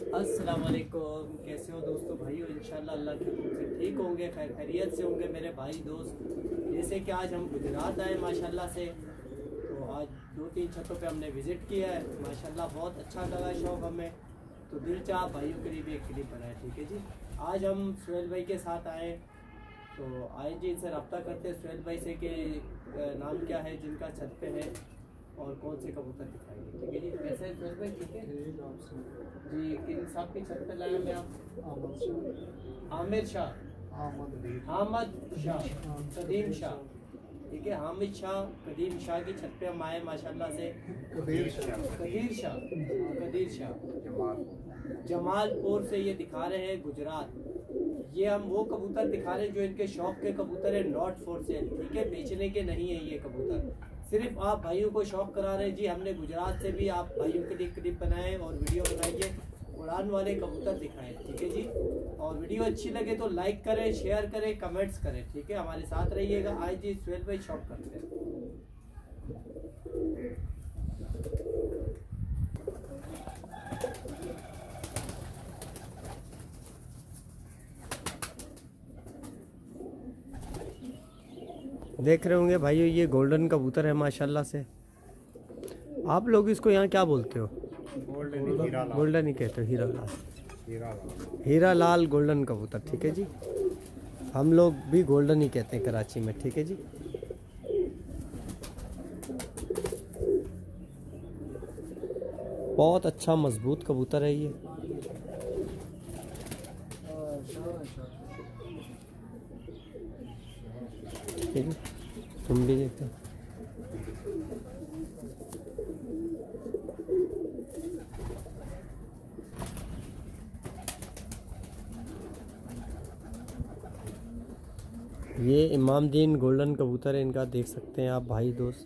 अस्सलाम वालेकुम। कैसे हो दोस्तों भाइयों? इंशाल्लाह अल्लाह के हुक्म से ठीक होंगे, खैर खैरियत से होंगे मेरे भाई दोस्त। जैसे कि आज हम गुजरात आए माशाल्लाह से, तो आज 2-3 छतों पे हमने विज़िट किया है। माशाल्लाह बहुत अच्छा लगा शौक़ हमें, तो दिल चाह भाइयों के लिए भी एक क्लिप बनाए। ठीक है जी, आज हम सुहेल भाई के साथ आए, तो आए जी इनसे रब्ता करते हैं सुहेल भाई से कि नाम क्या है जिनका छत पे है और कौन से कबूतर दिखाएंगे। ठीक है जी, कैसे है सुहेल भाई? ठीक है जी। किन साहब की छत पे लाए मैं आप? आमिर शाह, हामिद शाह, कदीम शाह। ठीक है, हामिद शाह, कदीम शाह की छत पे हम आए माशाल्लाह से। कदीर शाह जमालपुर से ये दिखा रहे हैं गुजरात। ये हम वो कबूतर दिखा रहे हैं जो इनके शौक के कबूतर है, नॉट फॉर सेल। ठीक है, बेचने के नहीं है ये कबूतर, सिर्फ आप भाइयों को शौक करा रहे हैं जी। हमने गुजरात से भी आप भाइयों के लिए क्लिप बनाए और वीडियो बनाइए, उड़ान वाले कबूतर दिखाएं। ठीक है जी, और वीडियो अच्छी लगे तो लाइक करें, शेयर करें, कमेंट्स करें। ठीक है, हमारे साथ रहिएगा। आज जी सुहेल भाई शौक करते हैं। देख रहे होंगे भाइयों, ये गोल्डन कबूतर है माशाल्लाह से। आप लोग इसको यहाँ क्या बोलते हो? गोल्डन ही कहते हो, हीरा लाल। हीरा लाल गोल्डन कबूतर। ठीक है जी, हम लोग भी गोल्डन ही कहते हैं कराची में। ठीक है जी, बहुत अच्छा मजबूत कबूतर है ये। ठीक है जी, तुम भी देखते हो। ये इमामदीन गोल्डन कबूतर है इनका, देख सकते हैं आप भाई दोस्त।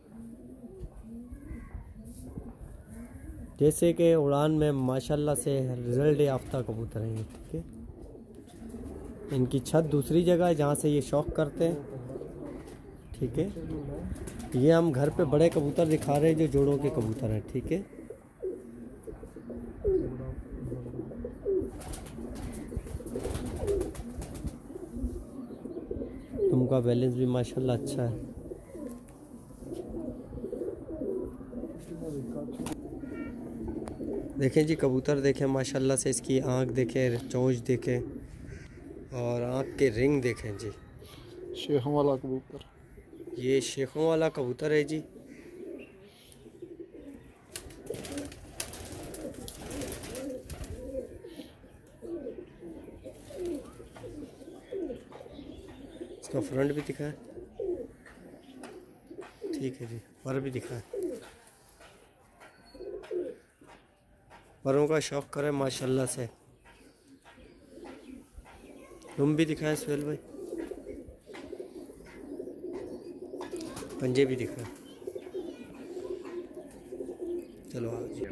जैसे कि उड़ान में माशाल्लाह से रिजल्ट याफ्ता कबूतर हैं ये। ठीक है, इनकी छत दूसरी जगह है जहाँ से ये शौक करते हैं। ठीक है, ये हम घर पे बड़े कबूतर दिखा रहे हैं जो जोड़ों के कबूतर हैं। ठीक है, तुमका बैलेंस भी माशाल्लाह अच्छा है। देखें जी कबूतर देखें माशाल्लाह से, इसकी आँख देखें, चोंच देखें और आँख के रिंग देखें जी। शेखों वाला कबूतर, ये शेखों वाला कबूतर है जी। इसका फ्रंट भी दिखा है। ठीक है जी, पर भी दिखा है। परों का शौक करे माशाल्लाह से। तुम भी दिखाए सुहेल भाई, पंजे भी दिखा। चलो आज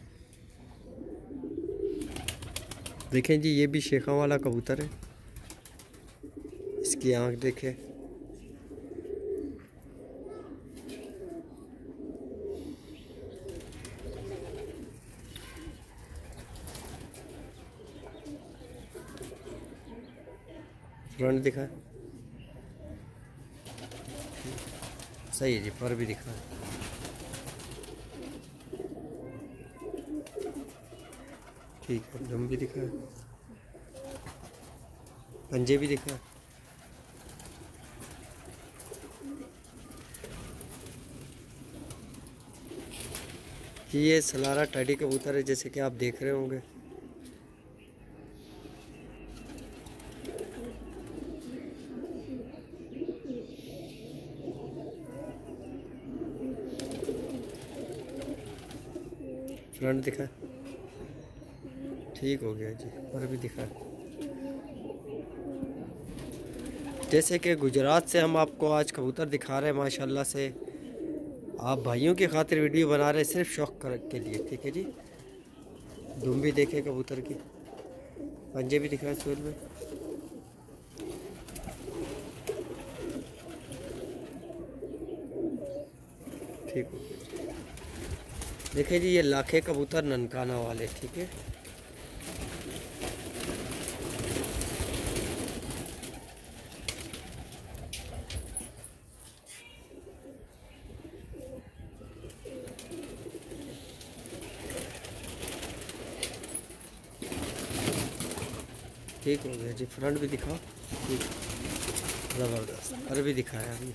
देखें जी, ये भी शेखा वाला कबूतर है। इसकी आंख देखें, फ्रंट दिखा सही है जी, पर भी दिखा। ठीक है, दम भी दिखा, पंजे भी दिखा। ये सलारा टैडी कबूतर है जैसे कि आप देख रहे होंगे। फ्रंट दिखा, ठीक हो गया जी, पर भी दिखा। जैसे कि गुजरात से हम आपको आज कबूतर दिखा रहे हैं माशाल्लाह से। आप भाइयों की खातिर वीडियो बना रहे हैं सिर्फ शौक के लिए। ठीक है जी, दुम भी देखे कबूतर की, पंजे भी दिखाए सुहेल में। ठीक हो, देखिए जी ये लाखे कबूतर ननकाना वाले। ठीक है, ठीक हो गया जी। फ्रंट भी दिखाओ। ठीक, ज़बरदस्त। पर भी दिखाया अभी।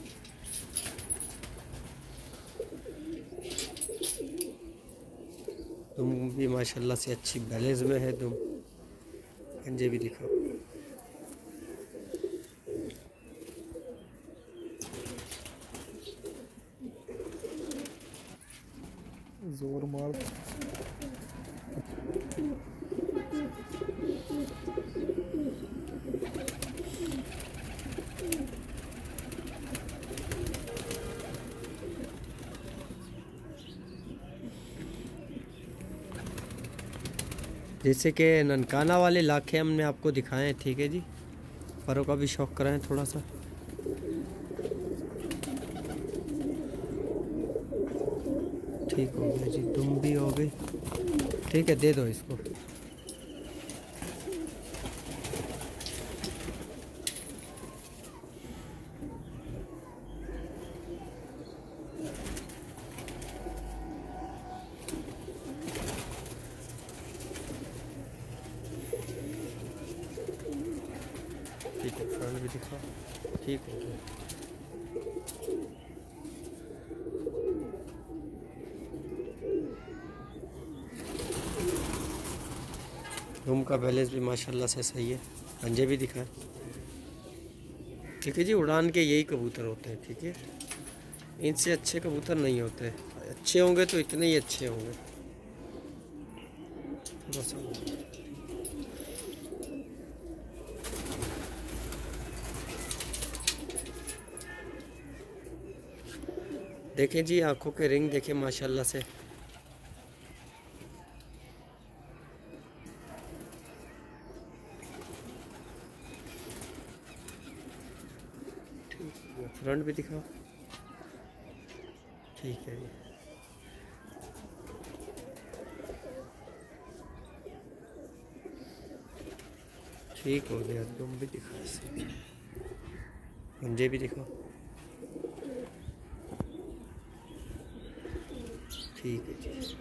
तुम भी माशाल्लाह से अच्छी बैलेंस में है तुम। पंजे भी दिखाओ। जोर मार। जैसे कि ननकाना वाले लाखे हमने आपको दिखाए हैं, ठीक है जी। परों का भी शौक कराएं थोड़ा सा। ठीक हो गया जी। तुम भी हो गई। ठीक है, दे दो इसको। ठीक है, फ्रंट भी दिखाओ। ठीक हो गया। रूम का बैलेंस भी माशाल्लाह से सही है। पंजे भी दिखाएं। ठीक है जी। उड़ान के यही कबूतर होते हैं, ठीक है। इनसे अच्छे कबूतर नहीं होते। अच्छे होंगे तो इतने ही अच्छे होंगे। थोड़ा सा देखें जी, आंखों के रिंग देखें माशाल्लाह से। फ्रंट भी दिखाओ। ठीक है जी। ठीक हो गया। तुम भी दिखाओ। पंजे भी दिखाओ। ठीक है जी।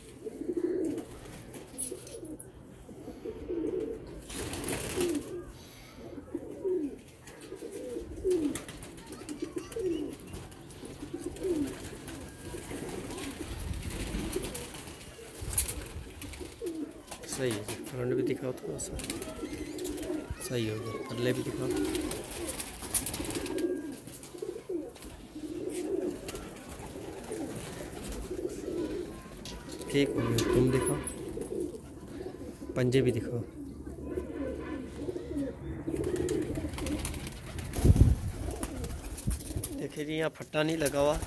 सही है जी। फ्रंट भी दिखाओ थोड़ा सा। सही हो गया। पल्ले भी दिखाओ। ठीक हो गया। तुम दिखाओ। पंजे भी दिखाओ। देखिए जी, यहाँ फट्टा नहीं लगा हुआ।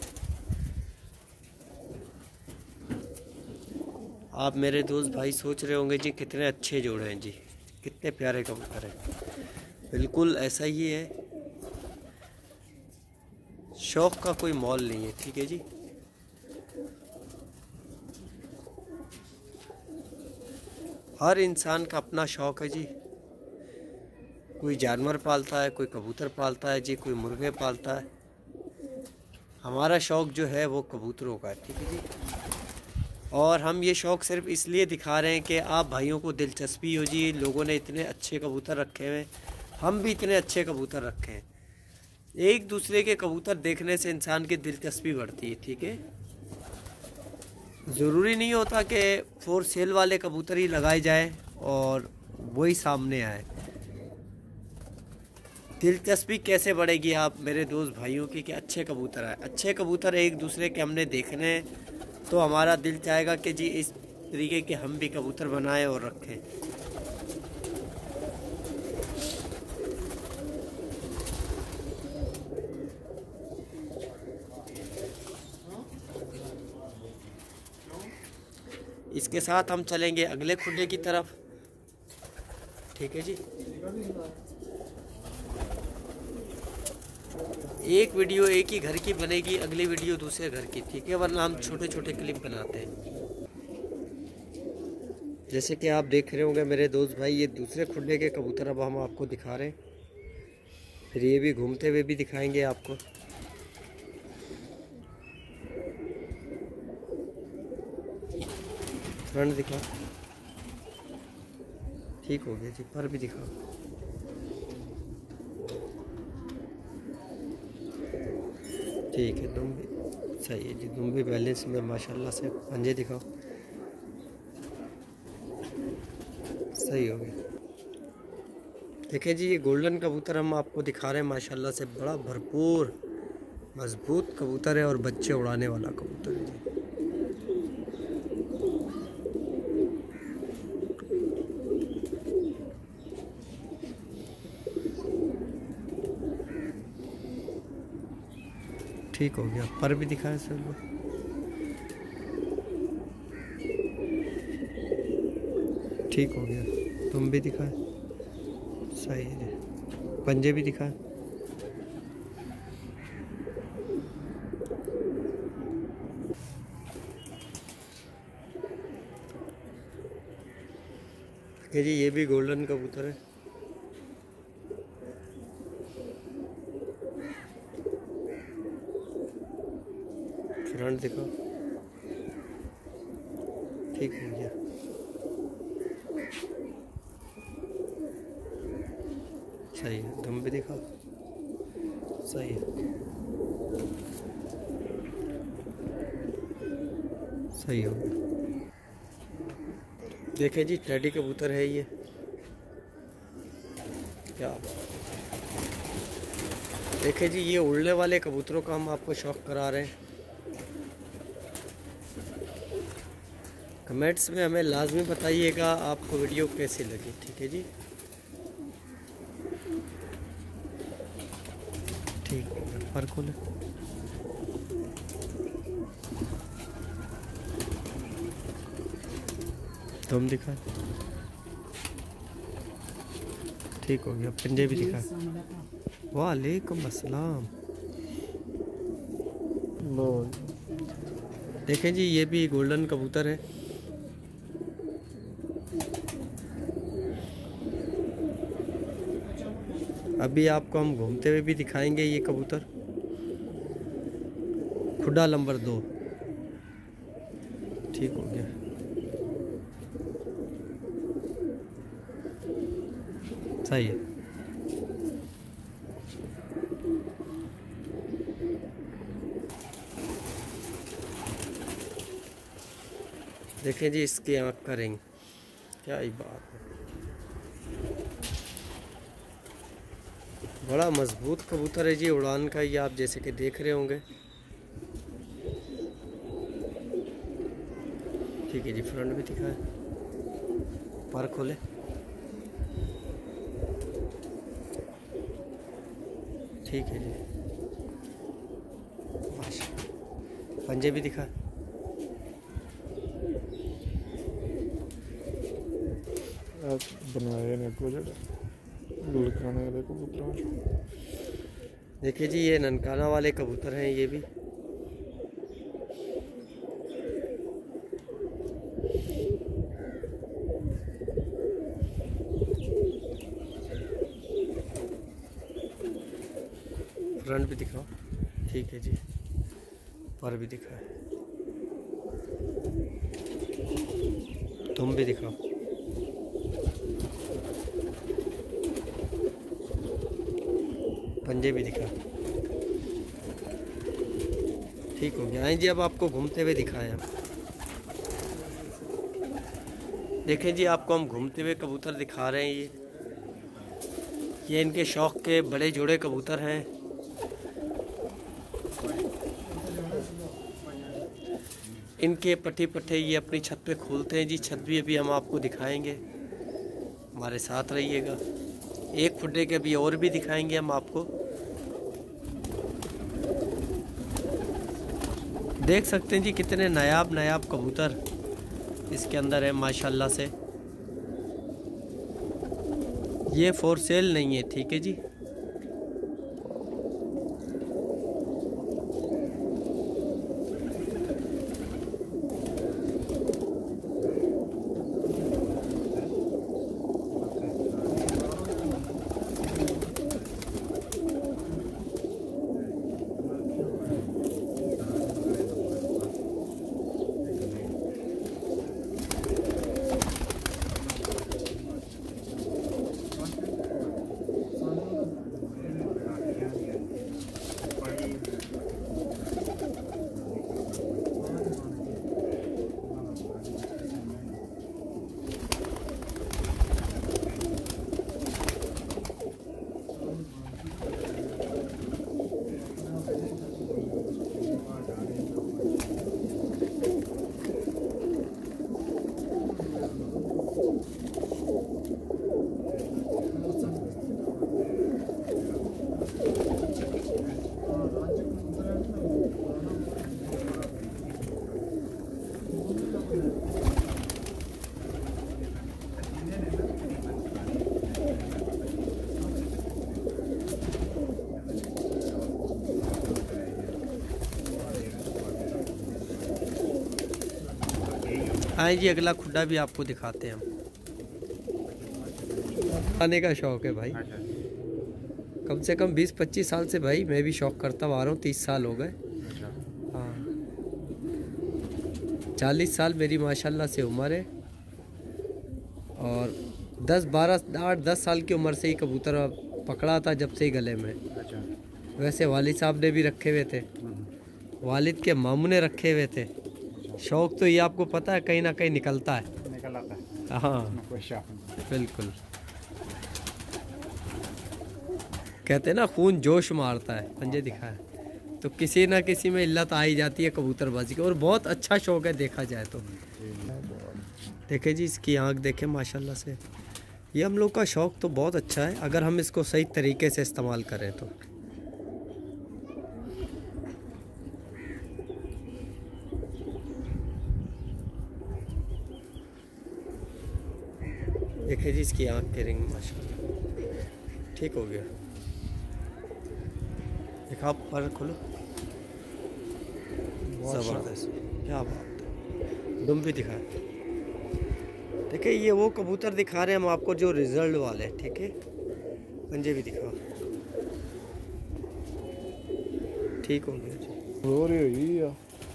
आप मेरे दोस्त भाई सोच रहे होंगे जी कितने अच्छे जोड़े हैं जी, कितने प्यारे कबूतर हैं। बिल्कुल ऐसा ही है। शौक़ का कोई मोल नहीं है, ठीक है जी। हर इंसान का अपना शौक़ है जी। कोई जानवर पालता है, कोई कबूतर पालता है जी, कोई मुर्गे पालता है। हमारा शौक़ जो है वो कबूतरों का है, ठीक है जी। और हम ये शौक़ सिर्फ इसलिए दिखा रहे हैं कि आप भाइयों को दिलचस्पी हो जी। लोगों ने इतने अच्छे कबूतर रखे हुए, हम भी इतने अच्छे कबूतर रखे हैं। एक दूसरे के कबूतर देखने से इंसान की दिलचस्पी बढ़ती है, ठीक है। ज़रूरी नहीं होता कि फॉर सेल वाले कबूतर ही लगाए जाए और वही सामने आए। दिलचस्पी कैसे बढ़ेगी आप मेरे दोस्त भाइयों की कि अच्छे कबूतर आए। अच्छे कबूतर एक दूसरे के हमने देखने हैं तो हमारा दिल चाहेगा कि जी इस तरीके के हम भी कबूतर बनाएं और रखें। इसके साथ हम चलेंगे अगले खुडे की तरफ, ठीक है जी। एक वीडियो एक ही घर की बनेगी, अगली वीडियो दूसरे घर की, ठीक है। वरना हम छोटे छोटे क्लिप बनाते हैं। जैसे कि आप देख रहे होंगे मेरे दोस्त भाई, ये दूसरे खुडे के कबूतर अब हम आपको दिखा रहे हैं। फिर ये भी घूमते हुए भी दिखाएंगे आपको। फ्रंट दिखा। ठीक हो गया जी, पर भी दिखाओ। ठीक है, दुम भी सही है जी, दुम भी बैलेंस में माशाल्लाह से। पंजे दिखाओ, सही हो गया। देखिए जी, ये गोल्डन कबूतर हम आपको दिखा रहे हैं माशाल्लाह से, बड़ा भरपूर मजबूत कबूतर है और बच्चे उड़ाने वाला कबूतर है जी। ठीक हो गया, पर भी दिखाया सर वो। ठीक हो गया, तुम भी दिखाए, सही है जी। पंजे भी दिखाए, जी ये भी गोल्डन कबूतर है। फ्रंट दिखाओ, ठीक हो गया, सही है। दम भी दिखाओ, सही है, सही हो गया। देखे जी, टेडी कबूतर है ये, क्या बात है। देखे जी, ये उड़ने वाले कबूतरों का हम आपको शौक़ करा रहे हैं। कमेंट्स में हमें लाजमी बताइएगा आपको वीडियो कैसी लगी, ठीक है जी। ठीक है, पर खोले, तुम दिखा, ठीक हो गया। पंजे भी दिखा, वालेकुम अस्सलाम। देखें जी, ये भी गोल्डन कबूतर है। अभी आपको हम घूमते हुए भी दिखाएंगे ये कबूतर। खुडा नंबर 2, ठीक हो गया, सही है। देखें जी, इसकी आँख का रिंग, क्या ही बात है। बड़ा मजबूत कबूतर है जी, उड़ान का ये आप जैसे कि देख रहे होंगे। ठीक है जी, फ्रंट भी दिखाए, पर खोले, ठीक है जी, माशाल्लाह। पंजे भी दिखा, बनाए ने को जड़ा लुलकाने वाले कबूतर। देखिए जी, ये ननकाना वाले कबूतर हैं ये भी। फ्रंट भी दिखाओ, ठीक है जी, पर भी दिखाए, तुम भी दिखाओ, पंजे भी दिखा, ठीक हो गया। आए जी, अब आपको घूमते हुए दिखाएं हम। देखें जी, आपको हम घूमते हुए कबूतर दिखा रहे हैं। ये इनके शौक़ के बड़े जोड़े कबूतर हैं। इनके पट्टे पट्टे ये अपनी छत पे खोलते हैं जी। छत भी अभी हम आपको दिखाएंगे, हमारे साथ रहिएगा। एक फुटे के भी और भी दिखाएंगे हम आपको। देख सकते हैं जी, कितने नायाब नायाब कबूतर इसके अंदर है माशाल्लाह से। ये फॉर सेल नहीं है, ठीक है जी। आए जी, अगला खुड्डा भी आपको दिखाते हैं हम। आने का शौक है भाई, कम से कम 20-25 साल से भाई मैं भी शौक करता आ रहा हूँ। 30 साल हो गए। हाँ, 40 साल मेरी माशाल्लाह से उम्र है और 8-10 साल की उम्र से ही कबूतर पकड़ा था, जब से ही गले में। वैसे वालिद साहब ने भी रखे हुए थे, वालिद के मामू ने रखे हुए थे। शौक तो ये आपको पता है कहीं ना कहीं निकलता है, निकल आता है। हाँ बिल्कुल, कहते हैं ना खून जोश मारता है, पंजे दिखा है तो किसी ना किसी में इल्लत आ ही जाती है कबूतरबाजी की। और बहुत अच्छा शौक है देखा जाए तो। देखे जी, इसकी आँख देखें माशाल्लाह से। ये हम लोग का शौक तो बहुत अच्छा है अगर हम इसको सही तरीके से इस्तेमाल करें तो। देखिए जी, इसकी आँख की रिंग माशाल्लाह ठीक हो गया। देखा, आप पर खोलो, ज़बरदस्त, क्या बात है। दुम भी दिखा। देखिए, ये वो कबूतर दिखा रहे हैं हम आपको जो रिजल्ट वाले, ठीक है। पंजे भी दिखा, ठीक हो गया जी।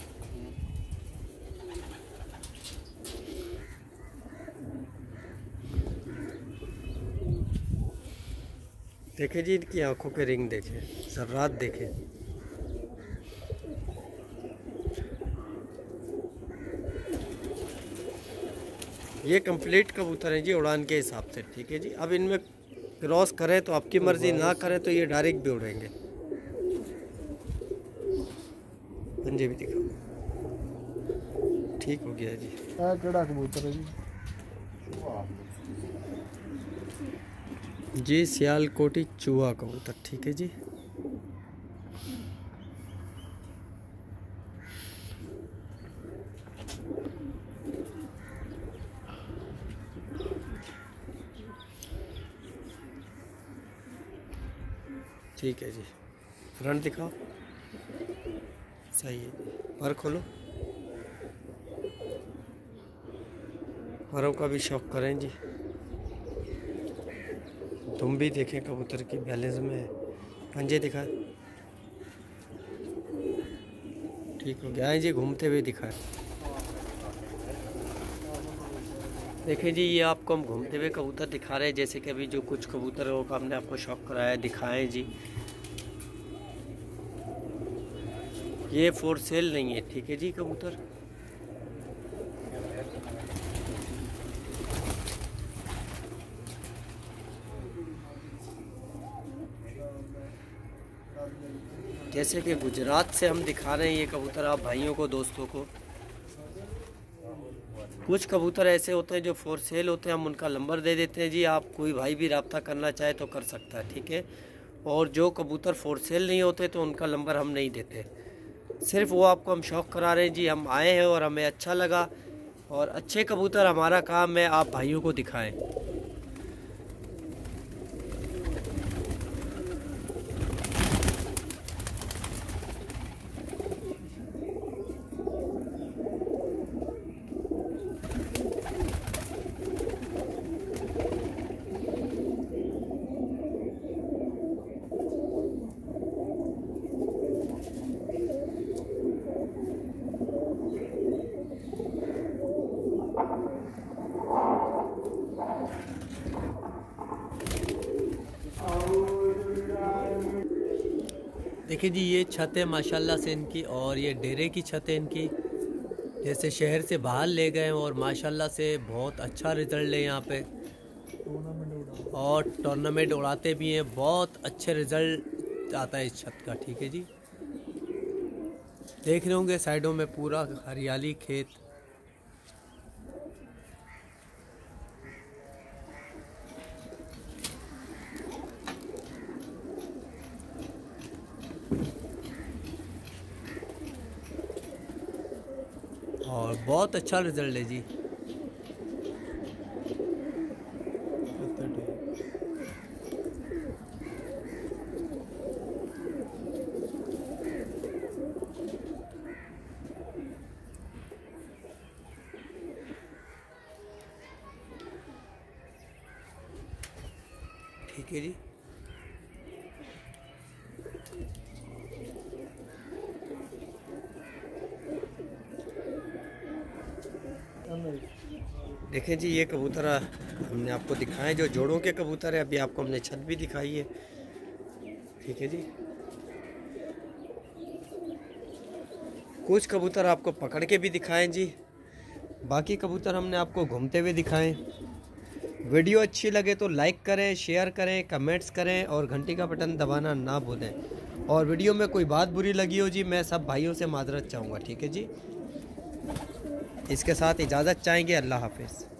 देखे जी, इनकी आंखों के रिंग देखे, जर्रात देखे। ये कंप्लीट कबूतर हैं जी उड़ान के हिसाब से, ठीक है जी। अब इनमें क्रॉस करें तो आपकी मर्जी, ना करें तो ये डायरेक्ट भी उड़ेंगे। पंजे भी दिखाओ, ठीक हो गया जी। केड़ा कबूतर है जी, सियालकोटी चूहा कबूतर, ठीक है जी। ठीक है जी, फ्रंट दिखाओ, सही है जी। पर खोलो, परों का भी शौक करें जी। तुम भी देखें कबूतर की बैलेंस में है। पंजे दिखाए, ठीक हो गया है जी। घूमते हुए दिखाए, देखें जी, ये आपको हम घूमते हुए कबूतर दिखा रहे हैं। जैसे कि अभी जो कुछ कबूतरों का हमने आपको शौक कराया, दिखाएं जी। ये फॉर सेल नहीं है, ठीक है जी कबूतर। जैसे कि गुजरात से हम दिखा रहे हैं ये कबूतर आप भाइयों को, दोस्तों को। कुछ कबूतर ऐसे होते हैं जो फॉर सेल होते हैं, हम उनका नंबर दे देते हैं जी। आप कोई भाई भी रब्ता करना चाहे तो कर सकता है, ठीक है। और जो कबूतर फॉर सेल नहीं होते तो उनका नंबर हम नहीं देते। सिर्फ वो आपको हम शौक़ करा रहे हैं जी। हम आए हैं और हमें अच्छा लगा, और अच्छे कबूतर हमारा काम है आप भाइयों को दिखाएं। देखिए जी, ये छत है माशाल्लाह से इनकी, और ये डेरे की छत है इनकी। जैसे शहर से बाहर ले गए और माशाल्लाह से बहुत अच्छा रिज़ल्ट है यहाँ पे, और टूर्नामेंट उड़ाते भी हैं। बहुत अच्छे रिज़ल्ट आता है इस छत का, ठीक है जी। देख रहे होंगे साइडों में पूरा हरियाली, खेत। और बहुत अच्छा रिज़ल्ट है जी। देखिए जी, देखिए जी, ये कबूतर हमने आपको दिखाए जो जोड़ों के कबूतर है। अभी आपको हमने छत भी दिखाई है, ठीक है जी। कुछ कबूतर आपको पकड़ के भी दिखाएं जी, बाकी कबूतर हमने आपको घूमते हुए दिखाएं। वीडियो अच्छी लगे तो लाइक करें, शेयर करें, कमेंट्स करें और घंटी का बटन दबाना ना भूलें। और वीडियो में कोई बात बुरी लगी हो जी, मैं सब भाइयों से माजरत चाहूँगा, ठीक है जी। इसके साथ इजाज़त चाहेंगे। अल्लाह हाफिज़।